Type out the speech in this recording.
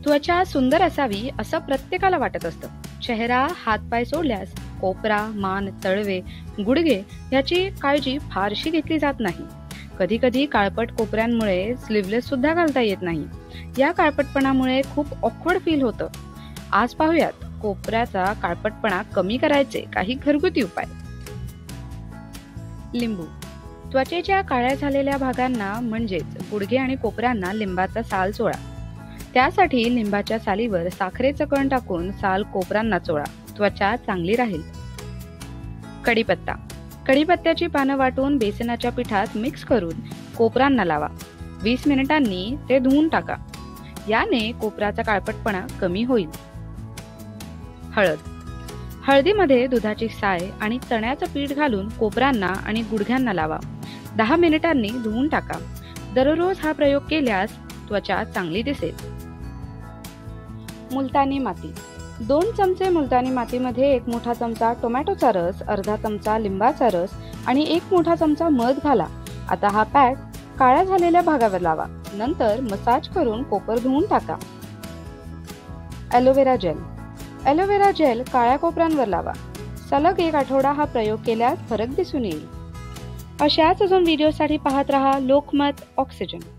त्वचा सुंदर असावी असं प्रत्येकाला वाटत असतं. चेहरा, हातपाय सोडल्यास कोपरा, मान, तळवे, गुडघे याची काळजी फारशी घेतली जात नाही. कधी कधी काळपट कोपऱ्यांमुळे स्लीवलेस सुद्धा घालता येत नाही. या काळपटपणामुळे खूप ऑकवर्ड फील होतं. आज पाहूयात कोपऱ्याचा काळपटपणा कमी करायचे काही घरगुती उपाय. लिंबू. त्वचेच्या काळ्या झालेल्या भागांना म्हणजेच गुडघे आणि कोपऱ्यांना लिंबाचा साल चोळा. त्यासाठी लिंबाच्या सालीवर साखरेचं कण टाकून साल कोपऱ्यांना चोळा. त्वचा चांगली राहील. कढीपत्ता. कढीपत्त्याची पानं वाटून बेसनाच्या पिठात मिक्स करून कोपऱ्यांना लावा. 20 मिनिटांनी ते धुवून टाका. याने कोपऱ्याचा काळपटपणा कमी होईल. हळद. हळदीमध्ये दुधाची साय आणि चण्याचं पीठ घालून कोपऱ्यांना आणि गुडघ्यांना लावा. 10 मिनिटांनी धुवून टाका. दररोज हा प्रयोग केल्यास त्वचा चांगली दिसेल. मुलतानी माती. 2 चमचे मुलतानी मातीमध्ये 1 मोठा चमचा टोमॅटोचा रस, अर्धा चमचा लिंबाचा रस आणि 1 मोठा चमचा मध घाला. आता हा पॅक काळ्या झालेल्या भागावर लावा. नंतर मसाज करून कोपर धुवून टाका. Aloe vera gel. ॲलोवेरा जेल काळ्या कोपऱ्यांवर लावा. सलग 1 आठवडा हा प्रयोग केल्यास फरक दिसून येईल. अशाच अजून व्हिडिओसाठी पाहत रहा लोकमत ऑक्सिजन.